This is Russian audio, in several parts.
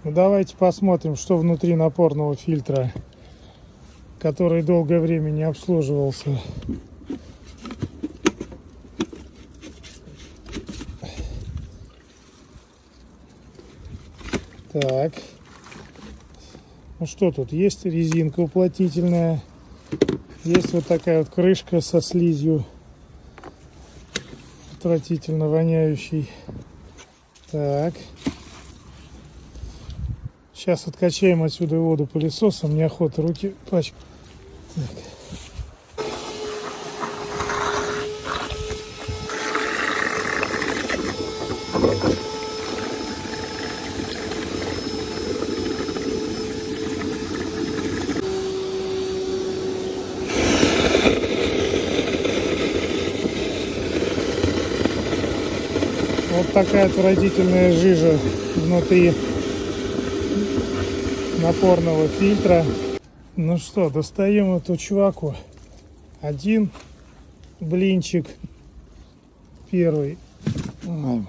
Ну, давайте посмотрим, что внутри напорного фильтра, который долгое время не обслуживался. Так. Ну что тут? Есть резинка уплотнительная. Есть вот такая вот крышка со слизью. Отвратительно воняющий. Так. Сейчас откачаем отсюда воду пылесосом. Неохота руки пачкать. Так. Вот такая отвратительная жижа внутри напорного фильтра. Ну что, достаем эту чуваку. Один блинчик. Первый. Ой,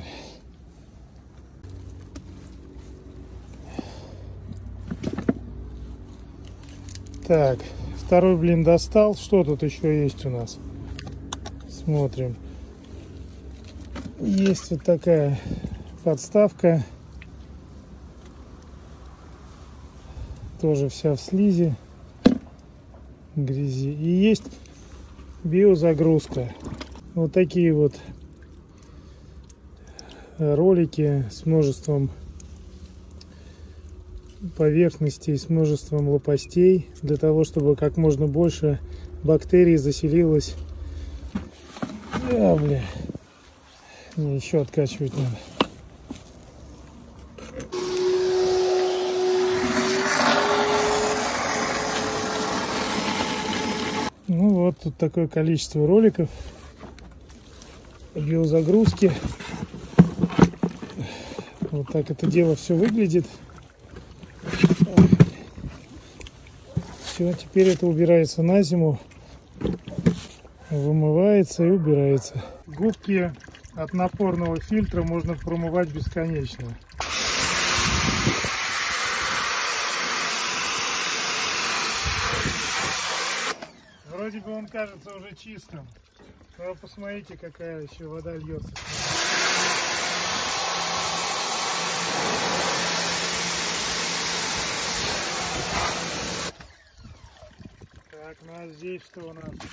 так, второй блин достал. Что тут еще есть у нас? Смотрим. Есть вот такая подставка. Тоже вся в слизи, грязи. И есть биозагрузка. Вот такие вот ролики с множеством поверхностей, с множеством лопастей, для того, чтобы как можно больше бактерий заселилось. Бля. Мне еще откачивать надо. Ну вот, тут такое количество роликов. Биозагрузки. Вот так это дело все выглядит. Все, теперь это убирается на зиму. Вымывается и убирается. Губки от напорного фильтра можно промывать бесконечно. Вроде бы он кажется уже чистым, но посмотрите, какая еще вода льется. Так, ну а здесь что у нас?